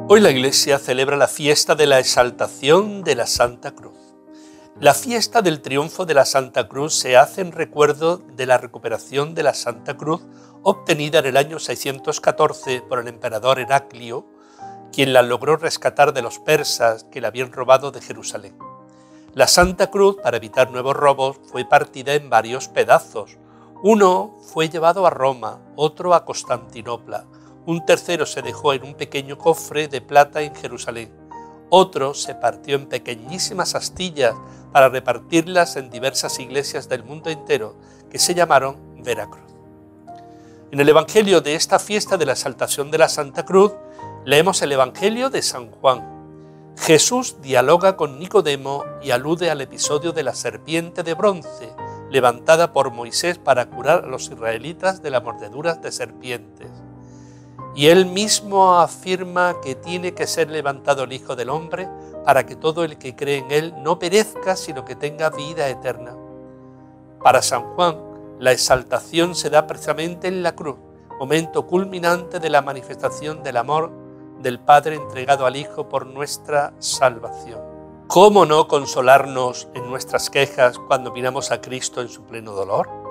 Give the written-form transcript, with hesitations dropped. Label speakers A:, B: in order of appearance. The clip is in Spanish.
A: Hoy la Iglesia celebra la fiesta de la exaltación de la Santa Cruz. La fiesta del triunfo de la Santa Cruz se hace en recuerdo de la recuperación de la Santa Cruz obtenida en el año 614 por el emperador Heraclio, quien la logró rescatar de los persas que la habían robado de Jerusalén. La Santa Cruz, para evitar nuevos robos, fue partida en varios pedazos. Uno fue llevado a Roma, otro a Constantinopla. Un tercero se dejó en un pequeño cofre de plata en Jerusalén. Otro se partió en pequeñísimas astillas para repartirlas en diversas iglesias del mundo entero, que se llamaron Veracruz. En el Evangelio de esta fiesta de la exaltación de la Santa Cruz, leemos el Evangelio de San Juan. Jesús dialoga con Nicodemo y alude al episodio de la serpiente de bronce, levantada por Moisés para curar a los israelitas de las mordeduras de serpientes. Y él mismo afirma que tiene que ser levantado el Hijo del Hombre para que todo el que cree en él no perezca, sino que tenga vida eterna. Para San Juan, la exaltación se da precisamente en la cruz, momento culminante de la manifestación del amor del Padre entregado al Hijo por nuestra salvación. ¿Cómo no consolarnos en nuestras quejas cuando miramos a Cristo en su pleno dolor?